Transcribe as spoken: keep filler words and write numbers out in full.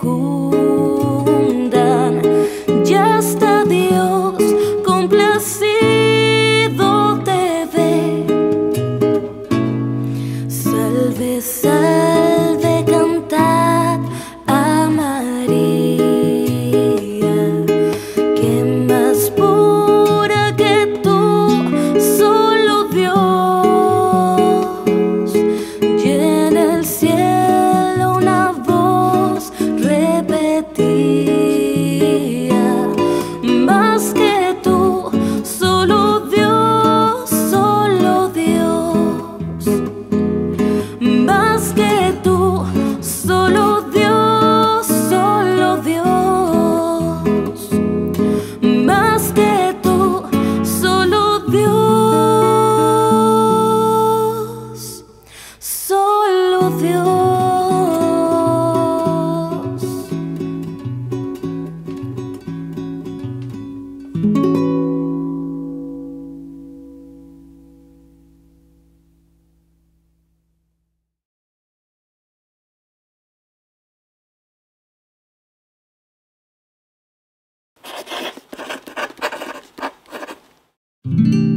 fecundan. Ya está Dios complacido te ve. Salve, salve, cantad a María, que más pura que tú, solo Dios. Y en el cielo una voz repetía: más que tú, solo Dios, solo Dios. Más que tú, solo Dios, solo Dios. Más que tú, solo Dios, solo Dios. Thank you.